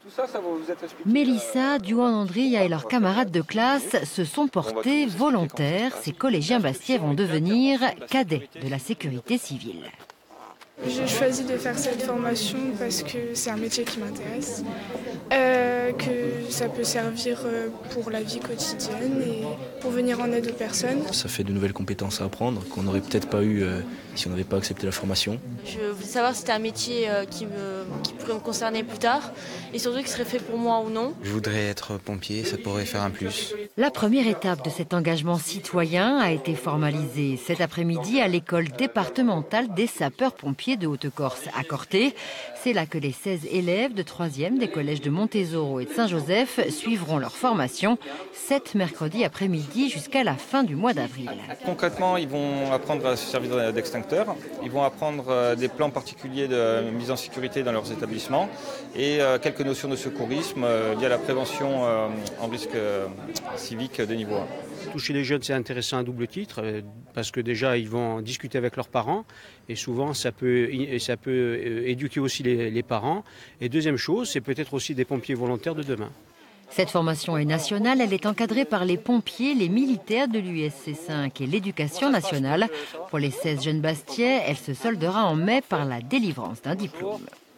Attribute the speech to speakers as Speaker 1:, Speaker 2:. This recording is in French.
Speaker 1: Mélissa, Duan Andria et leurs camarades de classe se sont portés volontaires. Ces collégiens bastiais vont devenir cadets de la sécurité civile.
Speaker 2: J'ai choisi de faire cette formation parce que c'est un métier qui m'intéresse, que ça peut servir pour la vie quotidienne et pour venir en aide aux personnes.
Speaker 3: Ça fait de nouvelles compétences à apprendre qu'on n'aurait peut-être pas eu si on n'avait pas accepté la formation.
Speaker 4: Je voulais savoir si c'était un métier qui pourrait me concerner plus tard et surtout qui serait fait pour moi ou non.
Speaker 5: Je voudrais être pompier, ça pourrait faire un plus.
Speaker 1: La première étape de cet engagement citoyen a été formalisée cet après-midi à l'école départementale des sapeurs-pompiers de Haute-Corse à Corté. C'est là que les 16 élèves de 3e des collèges de Montésoro et de Saint-Joseph suivront leur formation cet mercredi après-midi jusqu'à la fin du mois d'avril.
Speaker 6: Concrètement, ils vont apprendre à se servir d'extincteurs, ils vont apprendre des plans particuliers de mise en sécurité dans leurs établissements et quelques notions de secourisme via la prévention en risque civique de niveau 1.
Speaker 7: Toucher les jeunes, c'est intéressant à double titre, parce que déjà, ils vont discuter avec leurs parents, et souvent, ça peut éduquer aussi les parents. Et deuxième chose, c'est peut-être aussi des pompiers volontaires de demain.
Speaker 1: Cette formation est nationale, elle est encadrée par les pompiers, les militaires de l'USC 5 et l'éducation nationale. Pour les 16 jeunes bastiais, elle se soldera en mai par la délivrance d'un diplôme.